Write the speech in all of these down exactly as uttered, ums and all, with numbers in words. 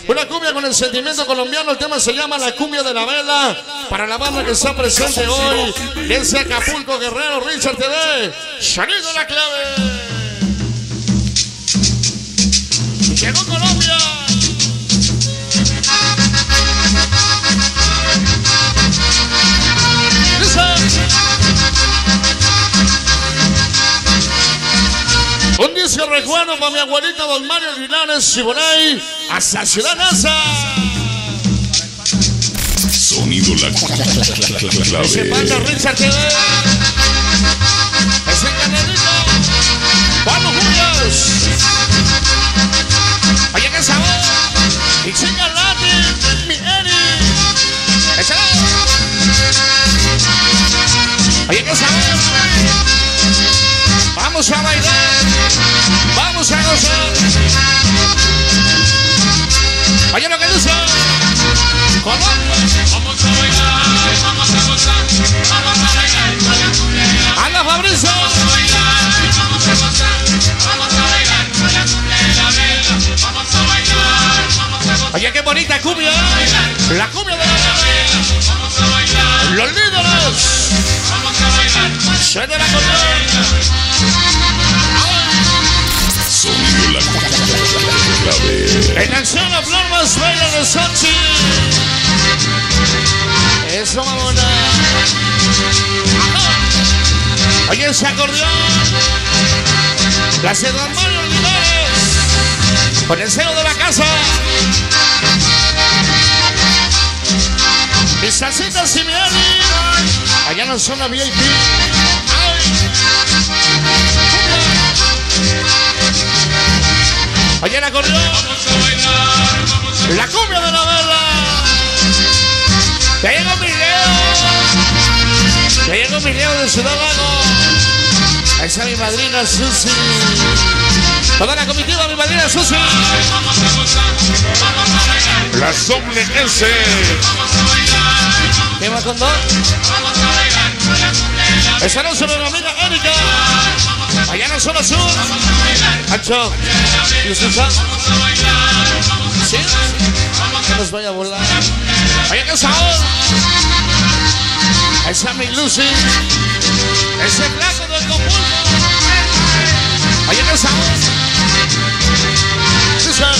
Una cumbia con el sentimiento colombiano. El tema se llama La Cumbia de la Vela. Para la banda que está presente hoy, desde Acapulco, Guerrero, Richard T V, sonido La Clave. Llegó Colombia. Un disco recuerdo para mi abuelita Don Mario Linares Siboney, hasta Ciudad Neza. Sonido La Clave. Ese panda Richard T V. Ese canelito Pablo Julias. Oye, qué sabor. Y chinga Latin, mi Eri. Échale. Oye, qué sabor. Vamos a bailar, vamos a gozar. Oye lo que dice Colombia. Vamos a bailar, vamos a gozar, vamos a bailar con la cumbia de la vela. Anda Fabrizio. Vamos a bailar, vamos a gozar, vamos a bailar con la cumbia de la vela. Vamos a bailar, vamos a gozar. Oye, qué bonita cumbia. La cumbia de la vela. Vamos a bailar. Los líderes. Vamos a bailar. Soy de la Colombia. Sonido La Clave. En acción la flor más bella de Sochi. Eso, mamona. Oye, ese acordeón. La seda Mario Linares. Con el cero de la casa. Mis salsitas y mi Eli. Allá en la zona V I P. Oye, el acordeón. Vamos a bailar, vamos a La cumbia de la vela. Ya llegó mi Leo. Ya llegó mi Leo de Ciudad Lago. Ahí está mi madrina Susi. Toda la comitiva, mi madrina Susi. Vamos a gozar, vamos a bailar. La Somne S. Vamos a bailar. ¿Qué va con dos? Vamos a bailar con la cumbia de la vela. Esa no se mi amiga Erika. Allá en la zona sur. Ancho. ¿Y Susan? ¿Sí? Que nos vaya a volar. Oye, qué sabor. Esa es mi Lucy. Ese plato del Acapulco. Oye, qué sabor. Susan.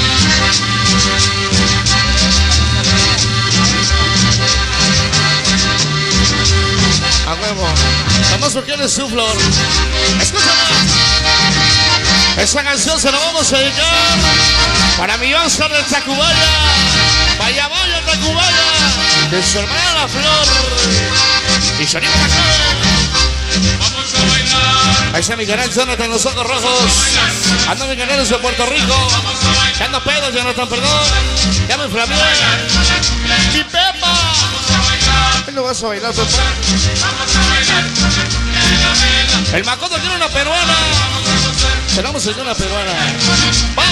A huevo. Vamos porque él es su flor. Escúchame. Esa canción se la vamos a dedicar para mi Oscar de Tacubaya. Vaya, vaya, Tacubaya. De su hermana La Flor. Y sonido La Clave. Vamos a bailar. Ahí está mi canal Jonathan Los Ojos Rojos. Ando mi canal de Puerto Rico. Ya ando pedo, Jonathan, perdón. Ya me flamé. Mi Pepa. ¿Qué lo vas a bailar, Pepa? El Macondo tiene una peruana. Tenemos una peruana. ¡Va!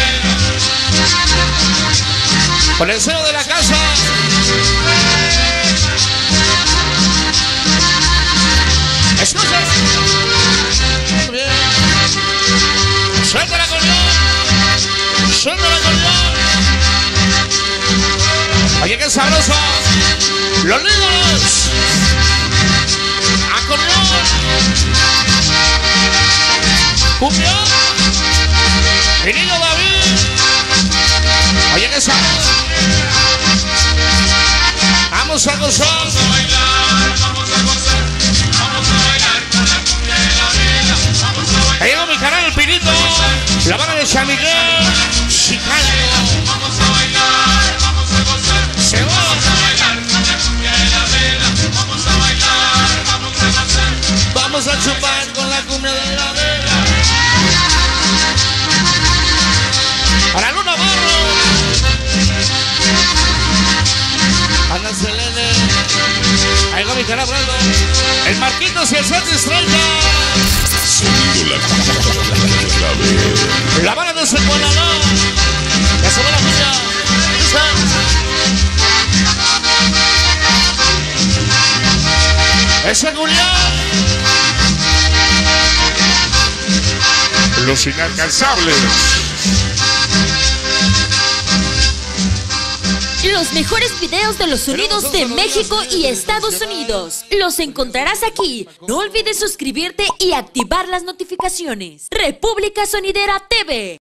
Con el cero de la casa. Escucha. Muy bien. Suelta la acordeón. Suelta la acordeón. Oye, qué sabroso. Los líderes. Acordeón. Cumbia. Mi niño David. Oye, qué sabroso. Vamos a gozar. Vamos a bailar, vamos a gozar. Vamos a bailar con la cumbia de la vela. Vamos a bailar. Ahí llegó mi canal El Pinito. La mano de San Miguel. Chicago. Vamos a bailar, vamos a gozar. Se va. Vamos a bailar con la cumbia de la vela. Vamos a bailar, vamos a gozar. Vamos a chupar con la cumbia de la vela. Para Luna Barro. Ana Selene. Ahí va mi canal Brando. El Marquitos y el Santis treinta. Sonido La Clave. La bala de Secuanalá. Ya se va la cumbia. Ese Julián. Los inalcanzables. Los mejores videos de los sonidos de México y Estados Unidos los encontrarás aquí. No olvides suscribirte y activar las notificaciones. República Sonidera T V.